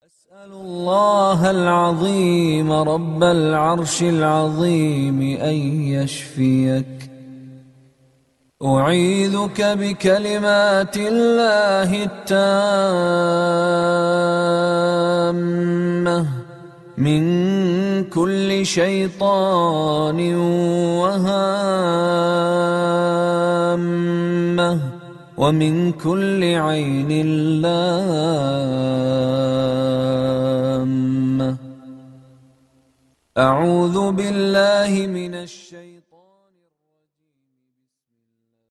أسأل الله العظيم رب العرش العظيم أن يشفيك. أعيذك بكلمات الله التامة من كل شيطان وهامة ومن كل عين لامة. أعوذ بالله من الشيطان